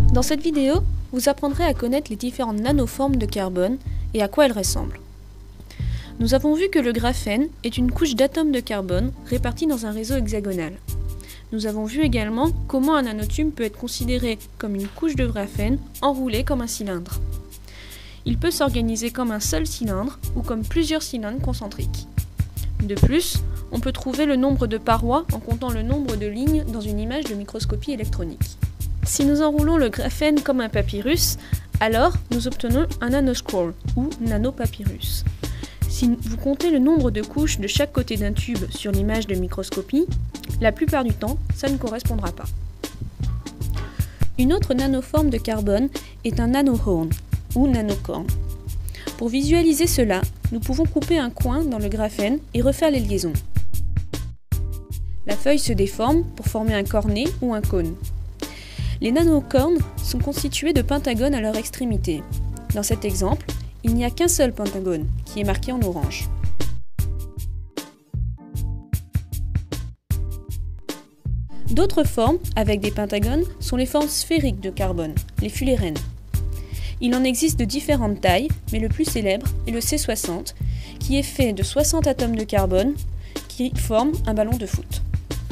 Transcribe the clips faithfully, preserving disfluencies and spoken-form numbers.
Dans cette vidéo, vous apprendrez à connaître les différentes nanoformes de carbone et à quoi elles ressemblent. Nous avons vu que le graphène est une couche d'atomes de carbone répartis dans un réseau hexagonal. Nous avons vu également comment un nanotube peut être considéré comme une couche de graphène enroulée comme un cylindre. Il peut s'organiser comme un seul cylindre ou comme plusieurs cylindres concentriques. De plus, on peut trouver le nombre de parois en comptant le nombre de lignes dans une image de microscopie électronique. Si nous enroulons le graphène comme un papyrus, alors nous obtenons un nanoscroll ou nanopapyrus. Si vous comptez le nombre de couches de chaque côté d'un tube sur l'image de microscopie, la plupart du temps, ça ne correspondra pas. Une autre nanoforme de carbone est un nanohorn ou nanocorne. Pour visualiser cela, nous pouvons couper un coin dans le graphène et refaire les liaisons. La feuille se déforme pour former un cornet ou un cône. Les nanocornes sont constitués de pentagones à leur extrémité. Dans cet exemple, il n'y a qu'un seul pentagone, qui est marqué en orange. D'autres formes, avec des pentagones, sont les formes sphériques de carbone, les fullérenes. Il en existe de différentes tailles, mais le plus célèbre est le C soixante, qui est fait de soixante atomes de carbone qui forment un ballon de foot.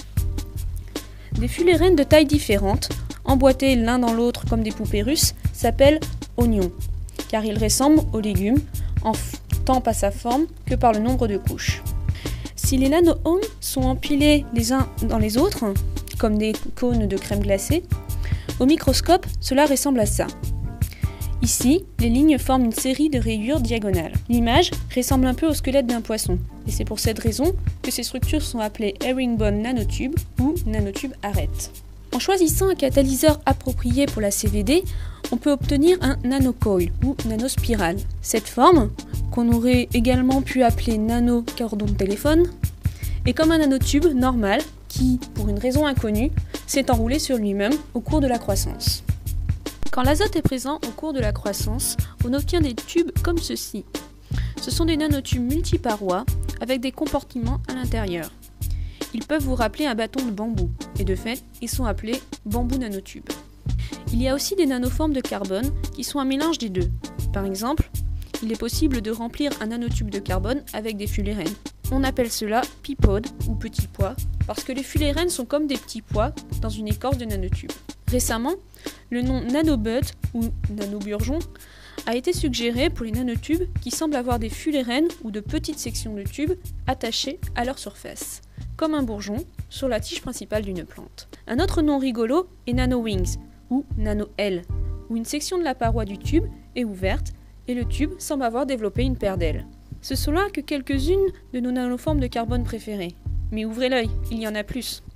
Des fullérenes de tailles différentes, emboîtés l'un dans l'autre comme des poupées russes, s'appellent oignons, car ils ressemblent aux légumes, en tant par sa forme que par le nombre de couches. Si les nanohorns sont empilés les uns dans les autres, comme des cônes de crème glacée, au microscope, cela ressemble à ça. Ici, les lignes forment une série de rayures diagonales. L'image ressemble un peu au squelette d'un poisson, et c'est pour cette raison que ces structures sont appelées herringbone nanotubes ou nanotubes arêtes. En choisissant un catalyseur approprié pour la C V D, on peut obtenir un nanocoil ou nanospirale. Cette forme, qu'on aurait également pu appeler nanocordon de téléphone, est comme un nanotube normal qui, pour une raison inconnue, s'est enroulé sur lui-même au cours de la croissance. Quand l'azote est présent au cours de la croissance, on obtient des tubes comme ceci. Ce sont des nanotubes multiparois avec des compartiments à l'intérieur. Ils peuvent vous rappeler un bâton de bambou, et de fait, ils sont appelés bambou nanotubes. Il y a aussi des nanoformes de carbone qui sont un mélange des deux. Par exemple, il est possible de remplir un nanotube de carbone avec des fullérenes. On appelle cela pipode ou petit pois, parce que les fullérenes sont comme des petits pois dans une écorce de nanotube. Récemment, le nom nanobud ou nanoburgeon a été suggéré pour les nanotubes qui semblent avoir des fullérenes ou de petites sections de tubes attachées à leur surface, comme un bourgeon sur la tige principale d'une plante. Un autre nom rigolo est nanowings ou nano-ailes, où une section de la paroi du tube est ouverte et le tube semble avoir développé une paire d'ailes. Ce sont là que quelques-unes de nos nanoformes de carbone préférées. Mais ouvrez l'œil, il y en a plus.